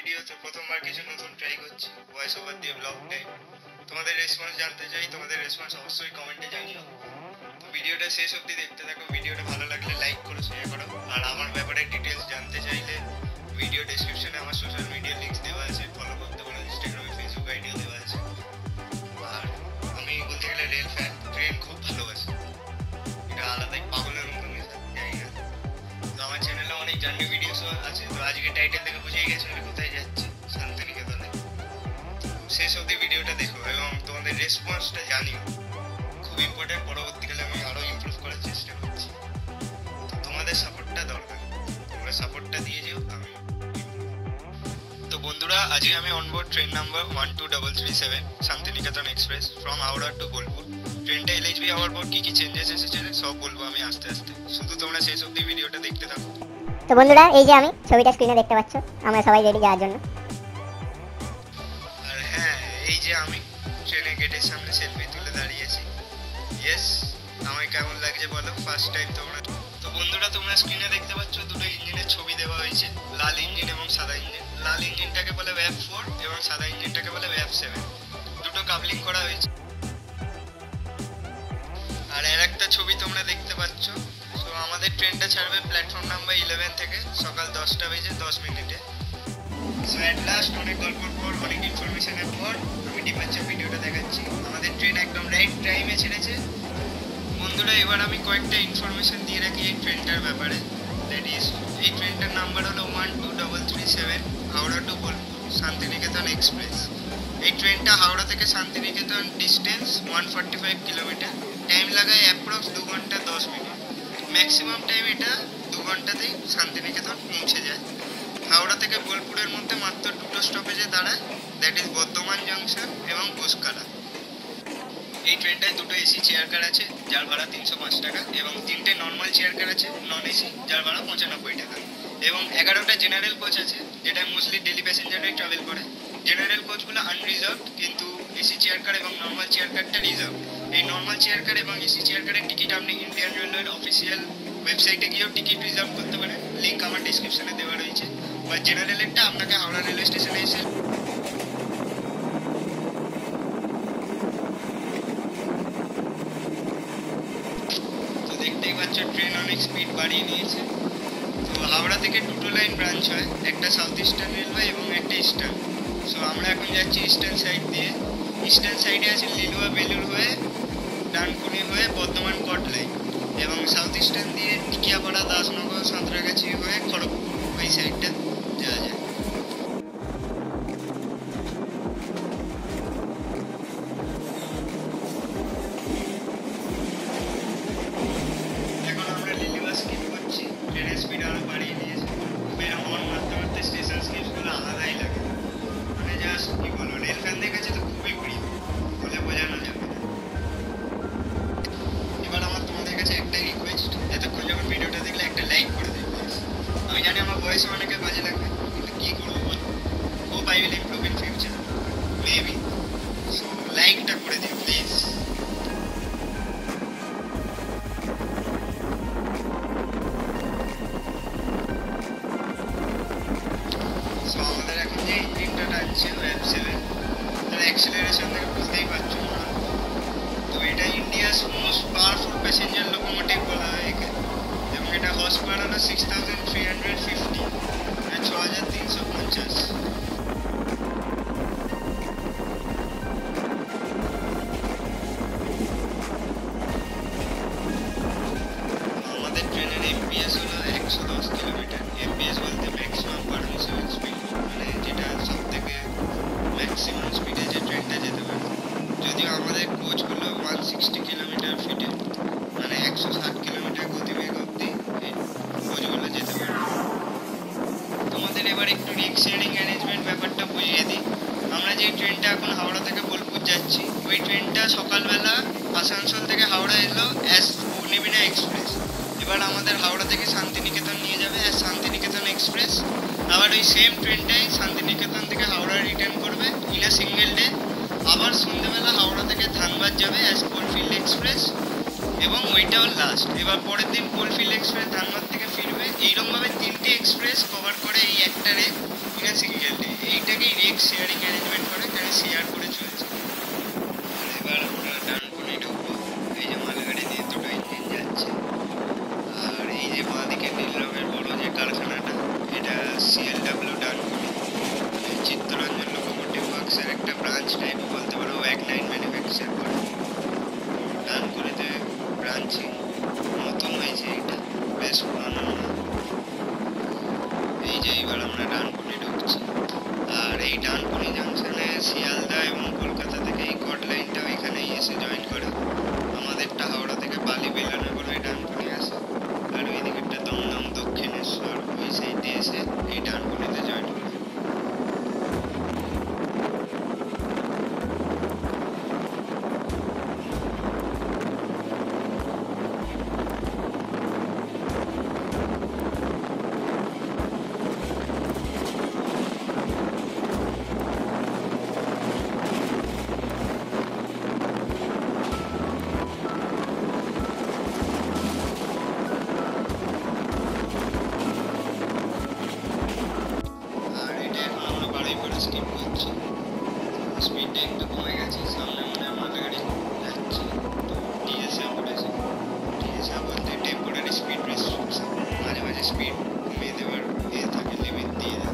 ভিডিওতে প্রথমবার কিছু নতুন ট্রাই করছি, ভয়েস ওভার দিয়ে ব্লগ টাইপ। তোমাদের রেসপন্স জানতে চাই, তোমাদের রেসপন্স অবশ্যই কমেন্টে জানিও। তো ভিডিওটা শেষ অবধি দেখতে থাকো। ভিডিওটা ভালো লাগলে লাইক করো, শেয়ার করো। আর আমার ব্যাপারে ডিটেলস জানতে চাইলে ভিডিও ডেসক্রিপশনে আমার সোশ্যাল মিডিয়া লিঙ্কস দেওয়া আছে, ফলো করতে পারো। ইনস্টাগ্রামে, ফেসবুক আইডিও দেওয়া আছে। আর আমি বলতে গেলে রেল ফ্যান, ট্রেন খুব ভালোবাসি। এটা আলাদাই পাগলের মতো নেশা, জানি না। তো আমার চ্যানেলে অনেক জার্নি ভিডিওস আছে। তো আজকে টাইটেল থেকে বুঝেই গেছো আমি কোথায় যাচ্ছি, শান্তিনিকেতনে। শেষ অবধি ভিডিওটা দেখো এবং তোমাদের রেসপন্সটা জানিও, খুব ইম্পর্টেন্ট। পরবর্তীকালে আমি আরও ইমপ্রুভ করার চেষ্টা করছি। তো তোমাদের সাপোর্টটা দরকার, তোমরা সাপোর্টটা দিয়ে যেও। আমি তো বন্ধুরা, আজকে আমি onboard train number 12337 Shantiniketan express from Howrah to Bolpur. ট্রেনটা এলএইচবি হওয়ার পর কি কি চেঞ্জেস এসেছে সব বলবো আমি আস্তে আস্তে। শুধু তোমরা শেষ অবধি ভিডিওটা দেখতে থাকো। তো বন্ধুরা, এই যে আমি ছবিটা স্ক্রিনে দেখতে পাচ্ছ, আমরা সবাই রেডি যাওয়ার জন্য। আর হ্যাঁ, এই যে আমি ট্রেনের গেটের সামনে সেলফি তুলে দাঁড়িয়েছি। ইয়েস, আমায় কেমন লাগছে বলো, ফার্স্ট টাইম তোমরা। তো বন্ধুরা, তোমরা স্ক্রিনে দেখতে পাচ্ছ দুটো ইঞ্জিনের ছবি দেওয়া হয়েছে, লাল ইঞ্জিন এবং সাদা ইঞ্জিন। লাল ইঞ্জিনটাকে বলে ওয়েভ 4 এবং সাদা ইঞ্জিনটাকে বলে ওয়েভ 7। দুটো কাপলিং করা হয়েছে। আর এর একটা ছবি তোমরা দেখতে পাচ্ছ। তো আমাদের ট্রেনটা ছাড়বে প্ল্যাটফর্ম নাম্বার 11 থেকে সকাল 10টা বেজে 10 মিনিটে। সো অ্যাট লাস্ট অনেক গল্পের পর, অনেক ইনফরমেশনের পর আমি ডিপার্চার ভিডিওটা দেখাচ্ছি। আমাদের ট্রেন একদম রাইট টাইমে ছেড়েছে। বন্ধুরা, এবার আমি কয়েকটা ইনফরমেশন দিয়ে রাখি এই ট্রেনটার ব্যাপারে। দ্যাট ইজ, এই ট্রেনটার নাম্বার হলো 12337 হাওড়া টু বোলপুর শান্তিনিকেতন এক্সপ্রেস। এই ট্রেনটা হাওড়া থেকে শান্তিনিকেতন ডিস্টেন্স 145 কিলোমিটার। টাইম লাগায় অ্যাপ্রক্স 2 ঘন্টা 10 মিনিট। ম্যাক্সিমাম টাইম এটা 2 ঘন্টাতেই শান্তিনিকেতন পৌঁছে যায়। হাওড়া থেকে বোলপুরের মধ্যে মাত্র দুটো স্টপেজে দাঁড়ায়, দ্যাট ইজ বর্ধমান জংশন এবং ঘোষকারা। এই ট্রেনটায় দুটো এসি চেয়ার কার আছে, যার ভাড়া 305 টাকা, এবং 3টে নর্মাল চেয়ার কার আছে নন এসি, যার ভাড়া 95 টাকা, এবং 11টা জেনারেল কোচ আছে, যেটা মোস্টলি ডেলি প্যাসেঞ্জাররাই ট্রাভেল করে। জেনারেল কোচগুলো আনরিজার্ভড, কিন্তু এসি চেয়ার কার এবং নর্মাল চেয়ার কারটা রিজার্ভ। এই নর্মাল চেয়ার কার এবং এসি চেয়ার কারের টিকিট আপনি ইন্ডিয়ান রেলওয়ের অফিসিয়াল ওয়েবসাইটে গিয়েও টিকিট রিজার্ভ করতে পারেন, লিঙ্ক আমার ডিসক্রিপশনে দেওয়া রয়েছে। বা জেনারেলেরটা আপনাকে হাওড়া রেলওয়ে স্টেশনে এসে দেখতেই পাচ্ছ ট্রেন অনেক স্পিড বাড়িয়ে নিয়েছে। তো হাওড়া থেকে দুটো লাইন ব্রাঞ্চ হয়, একটা সাউথ ইস্টার্ন রেলওয়ে এবং একটা ইস্টার্ন। সো আমরা এখন যাচ্ছি ইস্টার্ন সাইড দিয়ে। ইস্টার্ন সাইডে আছে লিলুয়া বেলুর হয়ে, ডানকুনি হয়ে বর্ধমান কট লাইন, এবং সাউথ ইস্টার্ন দিয়ে টিকিয়াপাড়া, দাসনগর, সাঁতরাগাছি হয়ে খড়গপুর, ওই সাইডটা যাওয়া যায়। ট্রেনের স্পিড আরো বাড়িয়ে দিয়েছে। হর্ন মারতে মারতে স্টেশন স্কিপসগুলো আলাদাই লাগে, মানে জাস্ট কি বলবো, রেল ফ্যানদের কাছে তো খুবই প্রিয়, বলে বোঝানো যাবে না। এবার আমার তোমাদের কাছে একটাই রিকোয়েস্ট, এতক্ষণ যখন ভিডিওটা দেখলে একটা লাইক করে দেবে। আমি জানি আমার বয়সে অনেকে কাজে লাগবে, কিন্তু কী করবো বল, hope I will improve in future, maybe. So লাইকটা করে দিও প্লিজ। সো আমাদের এখন যে ইঞ্জিনটা টানছে ওয়েভ 7, তার অ্যাক্সিলারেশন থেকে বুঝতেই পারছো। তো এটা India's most powerful passenger locomotive বলা হয় একে, এবং এটা হর্স পাওয়ার হলো 6350, 6350। আমাদের ট্রেনের এমপিএস হলো 110 কিলোমিটার। এমপিএস বলতে ম্যাক্সিমাম পারমিসিবল স্পিড, মানে যেটা সব থেকে ম্যাক্সিমাম স্পিডে যে ট্রেনটা যেতে পারে। যদিও আমাদের কোচগুলো 160 কিলোমিটার ফিটে, মানে 160 কিলোমিটার গতিবেগ অবধি এই কোচগুলো যেতে পারে। তোমাদের এবার একটু রিস্ক শেয়ারিং অ্যারেঞ্জমেন্ট ব্যাপারটা বুঝিয়ে দিই। আমরা যে ট্রেনটা এখন হাওড়া থেকে বোলপুর যাচ্ছি, ওই ট্রেনটা সকালবেলা আসানসোল থেকে হাওড়া এলো অ্যাজ অগ্নিবীণা এক্সপ্রেস। এবার আমাদের হাওড়া থেকে শান্তিনিকেতন নিয়ে যাবে অ্যাজ শান্তিনিকেতন এক্সপ্রেস। আবার ওই সেম ট্রেনটাই শান্তিনিকেতন থেকে হাওড়া রিটার্ন করবে ইন আ সিঙ্গেল ডে। আবার সন্ধ্যেবেলা হাওড়া থেকে ধানবাদ যাবে অ্যাজ কোলফিল্ড এক্সপ্রেস, এবং ওইটাও লাস্ট। এবার পরের দিন কোলফিল্ড এক্সপ্রেস ধানবাদ থেকে ফিরবে। এইরকমভাবে 3টে এক্সপ্রেস কভার করে এই একটা রে কিনা সিঙ্গেলটি, এইটাকেই রেক শেয়ারিং অ্যারেঞ্জমেন্ট করে, এখানে শেয়ার করে চলছে। এবার আমরা ডান কোণে ঢুকবো। এই যে মালগাড়ি দিয়ে দুটো ইঞ্জিন যাচ্ছে, আর এই যে বাঁ দিকে নীল রঙের বড় যে কারখানাটা, এটা CLW ডানকুনি, চিত্তরঞ্জন লোকোমোটিভ ওয়ার্কসের একটা ব্রাঞ্চ টাইপ বলতে পারো, ওয়াগনাইন ম্যানুফ্যাকচার করে। ডানকুনিতে ব্রাঞ্চিং নতুন হয়েছে, এটা বেশ পুরানো না। এই যে এবার আমরা ডানকুনি ঢুকছি, আর এই ডানকুনি জাংশনে শিয়ালদা এবং কলকাতা থেকে এই কট লাইনটাও এখানেই এসে জয়েন করে। আমাদেরটা হাওড়া থেকে বালি বেলানা করে ডানকুনি আসে, আর ওই দিকেরটা দমদম দক্ষিণেশ্বর ওই সাইডে এসে এই ডানকুনিতে জয়েন করে। আর এটা এখন আমরা বারুইপুর স্কিপ করছি, স্পিডটা একটু কমে গেছে, সামনে মনে হয় মালগাড়ি যাচ্ছে, তো টিএসএ পড়েছে। টিএসএ বলতে টেম্পোরারি স্পিড রেস্ট্রিকশন, মাঝে মাঝে স্পিড কমিয়ে দেওয়ার থাকে, লিমিট দিয়ে দেয়।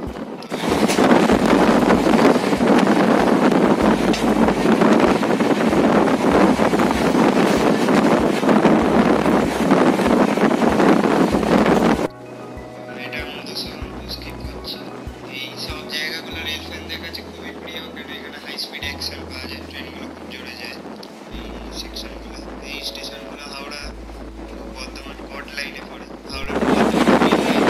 এটা মধুসূদনপুর স্কিপ করছি। এই সব জায়গাগুলো রেল ফ্যানদের কাছে খুবই প্রিয়, কারণ এখানে হাই স্পিড অ্যাক্সেল পাওয়া যায়, ট্রেনগুলো খুব জোরে যায়। এই সেকশনগুলো, এই স্টেশনগুলো হাওড়া বর্ধমান কট লাইনে পড়ে। Howrah to Bardhaman main line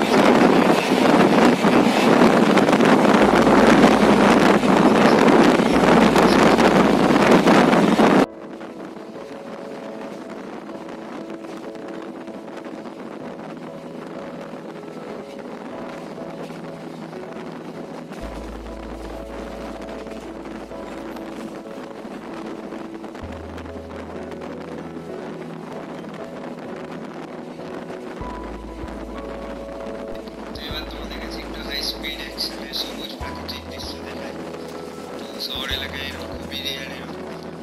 তো এবার তোমাদের কাছে একটু হাই স্পিড অ্যাকশনের সবুজ প্রাকৃতিক দৃশ্য দেখায়। তো শহর এলাকায় এরকম খুবই রেয়ার এরকম।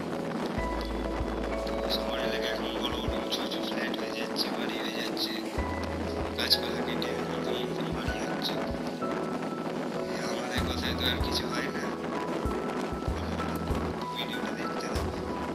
তো শহর এলাকায় এখন বড় বড় উঁচু উঁচু ফ্ল্যাট হয়ে যাচ্ছে, বাড়ি হয়ে যাচ্ছে, গাছপালা কেটে নতুন নতুন বাড়ি হচ্ছে। আমাদের কথায় তো আর কিছু হয় না। ভিডিওটা দেখতে থাকো।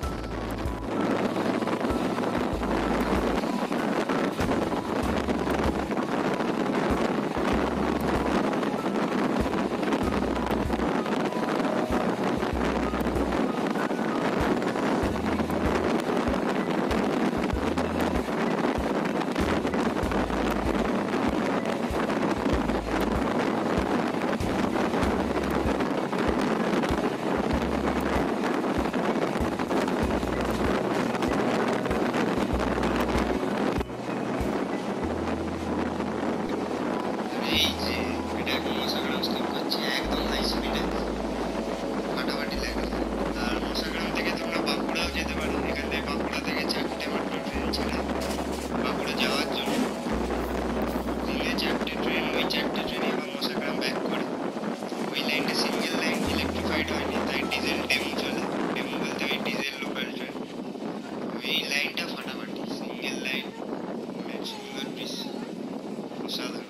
এই যে এটা এখন মশাগ্রাম স্কিপ করছি, একদম হাই স্পিডে ফাটাফাটি লাগে। আর মশাগ্রাম থেকে তোমরা বাঁকুড়াও যেতে পারো, এখান থেকে বাঁকুড়া থেকে 4টে মাত্র ট্রেন ছাড়ে বাঁকুড়া যাওয়ার জন্য। দিনে 4টে ট্রেন, ওই 4টে ট্রেনে এবার মশাগ্রাম ব্যাক করে। ওই লাইনটা সিঙ্গেল লাইন, ইলেকট্রিফাইড হয়নি, তাই ডিজেল ডেমো চলে। ডেমো বলতে ওই ডিজেল লোকাল ট্রেন। এই লাইনটা ফাটাফাটি, সিঙ্গেল লাইন, সুন্দর দৃশ্য, অসাধারণ।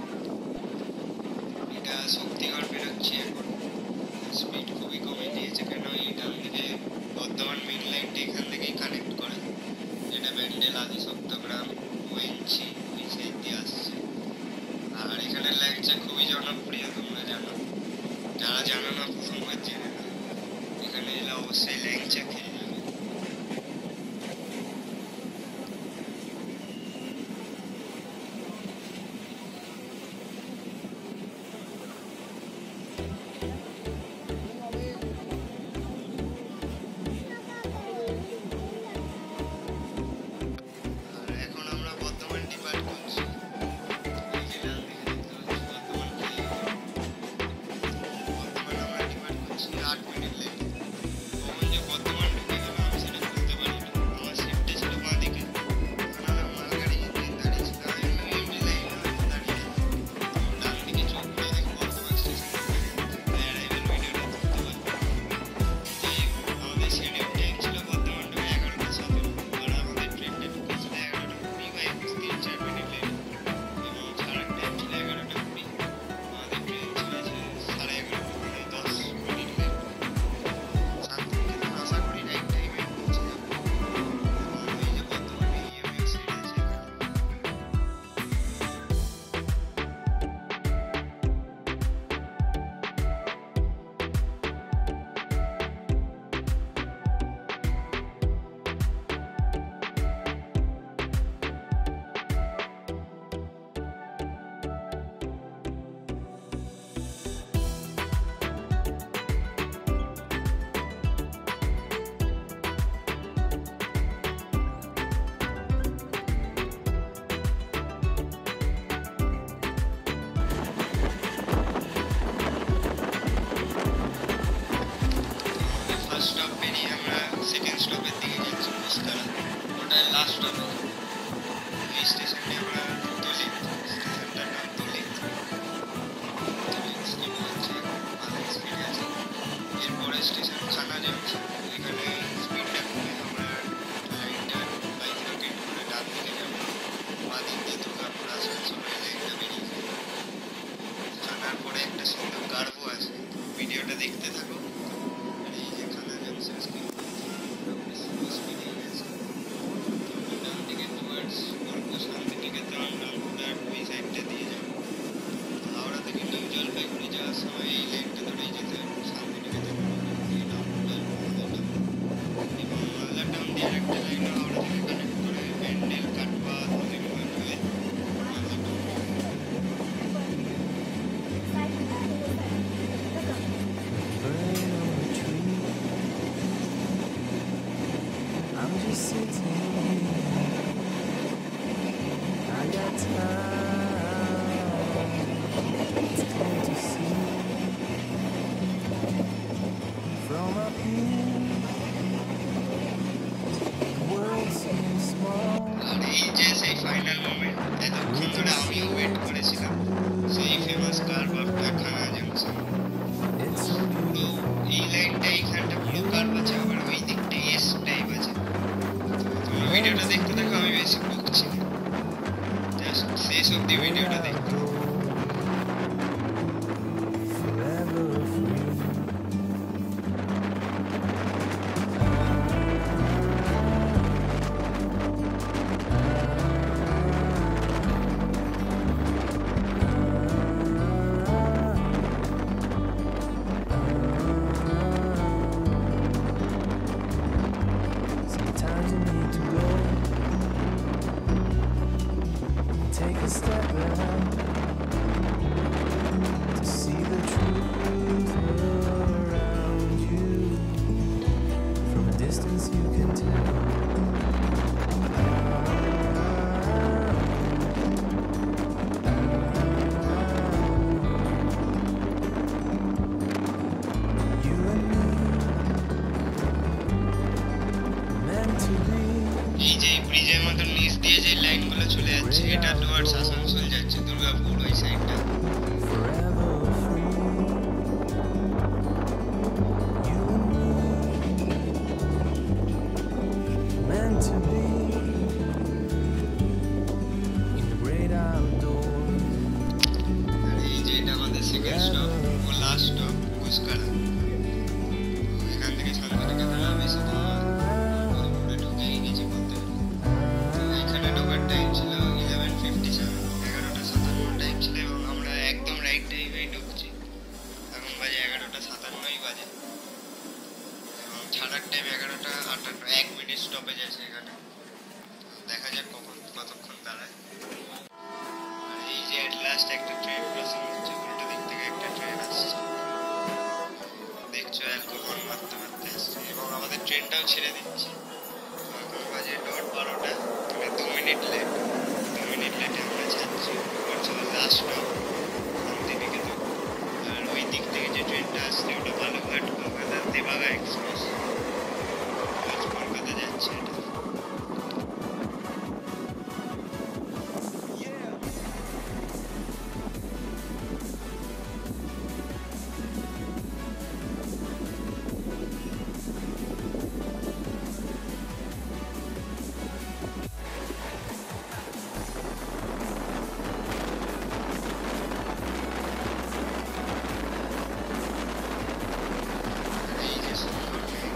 এটা শক্তিগড় বেরোচ্ছি এখন, স্পিড খুবই কমে দিয়েছে, কেন এই ডান দিকে বর্ধমান মেন লাইনটা এখান থেকেই কানেক্ট করে, যেটা ব্যান্ডেল আদি সপ্তগ্রাম ওয়েঞ্চি ওই সাইড দিয়ে আসছে। আর এখানের ল্যাংচা খুবই জনপ্রিয়, তোমরা জানো, যারা জানো না প্রথমবার জেনে না, এখানে এলে অবশ্যই ল্যাংচা খেয়ে যাবে। আর এখন আমরা বর্ধমান ডিপার্ট করছি। এই যে ডান দিকে দেখতে পাচ্ছি বর্ধমান আমরা ডিপার্ট করছি 8 মিনিট লেটে। কখন যে বর্ধমান ফার্স্ট স্টপ পেরিয়ে আমরা সেকেন্ড স্টপের দিকে যাচ্ছি কুস্কারা, ওটা লাস্ট স্টপ। এই স্টেশনে আমরা তুলি, স্টেশনটার নাম তুলি। স্পিডে হচ্ছে ভালো স্পিডে আছে। এরপরে স্টেশন খানা জংশন, এখানে স্পিডটা কমে আমরা লাইনটা বাইক রকেট করে ডান দিকে যাবো, বাঁ দিক দিয়ে দুর্গাপুর আসানসোল রেল লাইনটা বেরিয়ে যাবে। খানার পরে একটা সুন্দর কার্ভও আছে, ভিডিওটা দেখতে থাকো। আর এই যে খানা জংশন স্পিডে গেছে ডান দিকে টুয়ার্ডস বোলপুর শান্তিনিকেতন রামপুরহাট ওই সাইডটা দিয়ে যাবো। হাওড়া থেকে নিউ জলপাইগুড়ি যাওয়ার সময় এই লাইনটা ধরেই যেতে হবে, শান্তিনিকেতন দিয়ে রামপুরহাট এবং মালদা টাউন দিয়ে আরেকটা লাইন হাওড়া থেকে কানেক্ট করে ব্যান্ডেল কাটবা হলিগঞ্জ হয়ে Malda town. I'm just sitting here. I got time. It's clear to see from up here. The world seems small. আর এই যে সেই ফাইনাল মোমেন্ট, এতক্ষণ ধরে আমিও ওয়েট করেছিলাম, সেই famous curve after Khana junction. It's so পুরো এই লাইনটা এইখানটা পুরো কার্ভ আছে, আবার ওই দিকটা এস টাইপ আছে। তোমরা ভিডিওটা দেখতে থাকো, আমি বেশি বকছি না, জাস্ট শেষ অব্দি ভিডিওটা দেখতে থাকো। forever free. Sometimes you need to go, take a step back to see the truth around you. From a distance you can tell. You and me meant to be. এই যে ব্রিজের মতন নিচ দিয়ে যে লাইনগুলো চলে যাচ্ছে, এটা টুয়ার্ডস আসানসোল যাচ্ছে, দুর্গাপুর ওই সাইডটা। Forever free, you and me, meant to be in the great outdoors. আর এই যে এটা আমাদের সেকেন্ড স্টপ ও লাস্ট স্টপ কুস্কারা। এখান থেকে শান্তিনিকেতন আর বেশি দূর নয়, বোলপুরে ঢুকেই গেছি বলতে পারি। তো এখানে ঢোকার টাইম ছিল 11:57, 11:57 টাইম ছিল এবং আমরা একদম রাইট টাইমেই ঢুকছি। এখন বাজে 11:57 বাজে এবং ছাড়ার টাইম 11:58, 1 মিনিট স্টপেজ আছে এখানে। দেখা যাক কতক্ষণ দাঁড়ায়। আর এই যে এট লাস্ট একটা ট্রেন ক্রসিং হচ্ছে, উল্টো দিক থেকে একটা ট্রেন আসছে, দেখছো অ্যালকোহল মারতে মারতে আসছে এবং আমাদের ট্রেনটাও ছেড়ে দিচ্ছে। এখন বাজে 12:00, মানে 2 মিনিট লেট। 2 মিনিট লেটে আমরা যাচ্ছি লাস্ট স্টপ শান্তিনিকেতন। আর ওই দিক থেকে যে ট্রেনটা আসছে ওটা বালুঘাট কলকাতা দেবাগা এক্সপ্রেস, আজ কলকাতা যাচ্ছে এটা। এই যে সুন্দর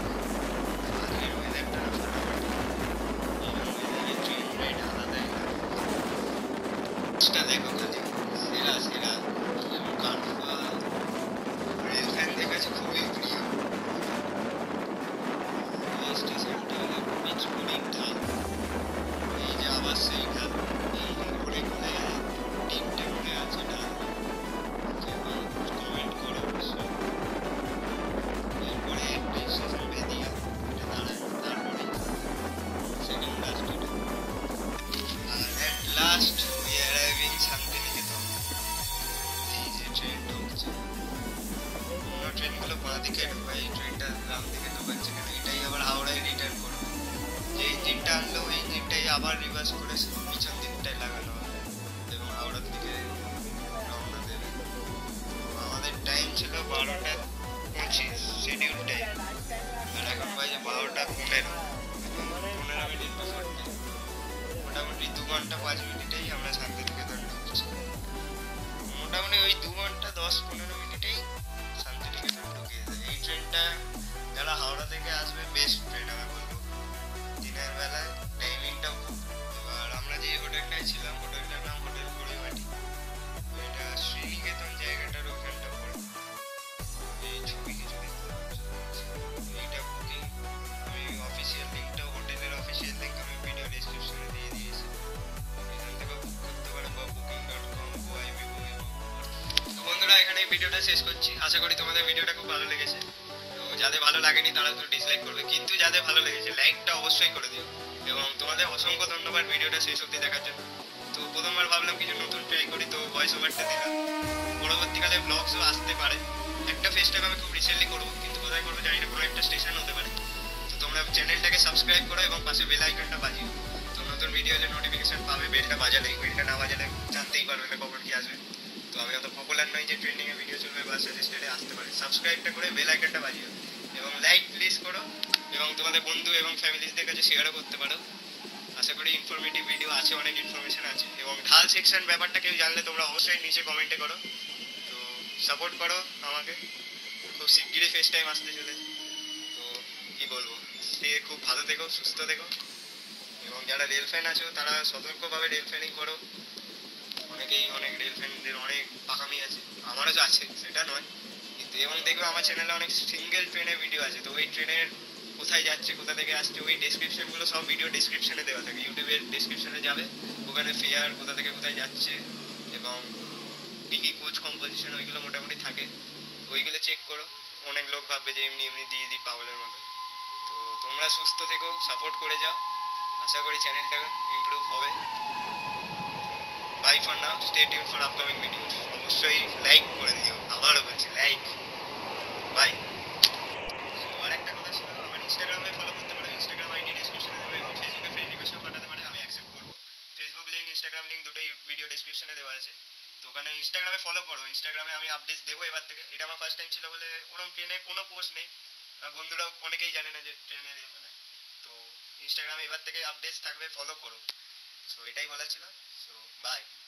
হলো বাঁ দিকে ঢোকায়, এই ট্রেনটা গ্রাম দিকে ঢোকাচ্ছে কেন, এটাই আবার হাওড়ায় রিটার্ন করবে। যে ইঞ্জিনটা আনলো ওই ইঞ্জিনটাই আবার রিভার্স করে পিছন দিকটায় লাগানো হবে এবং হাওড়ার দিকে রওনা দেবে। আমাদের টাইম ছিল 12:25 শিডিউল টাইম, আর এখন বাজে 12:15, 15 মিনিট বিফোর টাইম। মোটামুটি 2 ঘন্টা 5 মিনিটেই আমরা শান্তিনিকেতন ঢুকছি। মোটামুটি ওই 2 ঘন্টা 10-15 মিনিটেই শান্তিনিকেতন ঢুকিয়ে দেয়। এই ট্রেনটা যারা হাওড়া থেকে আসবে বেস্ট ট্রেন আমি বলবো, দিনের বেলায় টাইমিংটাও খুব। এবার আমরা যে হোটেলটায় ছিলাম হোটেলটার নাম হোটেল পরিমাটি, এটা শ্রীনিকেতন জায়গাটার ওখানটা পড়ে। এই ছবি কিছু দেখতে পাচ্ছ, এইটা বুকিং। আমি অফিসিয়াল লিঙ্কটা, হোটেলের অফিসিয়াল লিঙ্ক আমি ভিডিও ডেসক্রিপশনে দিয়ে দিয়েছি, এখান থেকে বুক করতে পারো বা booking.com, গোয়াইবিবো এবং তো বন্ধুরা এখানে এই ভিডিওটা শেষ করছি। আশা করি তোমাদের ভিডিওটা খুব ভালো লেগেছে। তো যাদের ভালো লাগেনি তারা একটু ডিসলাইক করবে, কিন্তু যাদের ভালো লেগেছে লাইকটা অবশ্যই করে দিও। এবং তোমাদের অসংখ্য ধন্যবাদ ভিডিওটা শেষ অবধি দেখার জন্য। তো প্রথমবার ভাবলাম কিছু নতুন ট্রাই করি, তো ভয়েস ওভারটা দিলাম। পরবর্তীকালে ব্লগসও আসতে পারে। একটা ফেসটাকে আমি খুব রিসেন্টলি করবো, কিন্তু কোথায় করবো জানি না, কোনো একটা স্টেশন হতে পারে। তো তোমরা চ্যানেলটাকে সাবস্ক্রাইব করো এবং পাশে বেল আইকনটা বাজিও, তো নতুন ভিডিও যে নোটিফিকেশন পাবে। বেলটা বাজালে, বেলটা না বাজালে জানতেই পারবে না কখন কি আসবে। তো আমি অত পপুলার নই যে ট্রেন্ডিং এ ভিডিও চলবে বা সাজেস্টেডে আসতে পারে। সাবস্ক্রাইবটা করে বেল আইকনটা বাজিও এবং লাইক প্লিজ করো, এবং তোমাদের বন্ধু এবং ফ্যামিলিদের কাছে শেয়ারও করতে পারো। আশা করি ইনফরমেটিভ ভিডিও আছে, অনেক ইনফরমেশন আছে। এবং ঢাল সেকশন ব্যাপারটা কেউ জানলে তোমরা অবশ্যই নিচে কমেন্টে করো। তো সাপোর্ট করো আমাকে, খুব শিগগিরই ফেস টাইম আসতে চলেছে। তো কি বলবো, সে খুব ভালো থেকো, সুস্থ থেকো, এবং যারা রেল ফ্যান আছো তারা সতর্কভাবে রেল ফ্যানিং করো। অনেকেই অনেক রেল ফ্যানদের অনেক পাকামি আছে, আমারও তো আছে সেটা নয়, কিন্তু এবং দেখবে আমার চ্যানেলে অনেক সিঙ্গেল ট্রেনের ভিডিও আছে। তো ওই ট্রেনের কোথায় যাচ্ছে, কোথা থেকে আসছে, ওই ডেসক্রিপশনগুলো সব ভিডিও ডেসক্রিপশনে দেওয়া থাকে, ইউটিউবের ডেসক্রিপশনে যাবে, ওখানে ফেয়ার কোথা থেকে কোথায় যাচ্ছে এবং কী কী কোচ কম্পোজিশন ওইগুলো মোটামুটি থাকে। ওইগুলো চেক করো। অনেক লোক ভাববে যে এমনি এমনি দিয়ে দিই পাগলের মতো। তো তোমরা সুস্থ থেকো, সাপোর্ট করে যাও, আশা করি চ্যানেলটা ইমপ্রুভ হবে। Bye for now, stay tune for upcoming videos. অবশ্যই লাইক করে দিও, আবারও বলছি লাইক। বাই। আর একটা কথা ছিল, আমার ইনস্টাগ্রামে ফলো করতে পারো, ইনস্টাগ্রাম আইডি ডেসক্রিপশনে দেবো এবং ফেসবুকে ফ্রেন্ড রিকোয়েস্টও পাঠাতে পারে, আমি অ্যাকসেপ্ট করবো। ফেসবুক লিঙ্ক, ইনস্টাগ্রাম লিঙ্ক দুটোই ভিডিও ডেসক্রিপশনে দেওয়া আছে। তো ওখানে ইনস্টাগ্রামে ফলো করো, ইনস্টাগ্রামে আমি আপডেট দেবো এবার থেকে। এটা আমার ফার্স্ট টাইম ছিল বলে ওরকম ট্রেনে কোনো পোস্ট নেই, বন্ধুরাও অনেকেই জানে না যে ট্রেনের মানে। তো ইনস্টাগ্রামে এবার থেকে আপডেটস থাকবে, ফলো করো। সো এটাই বলার ছিল। So by.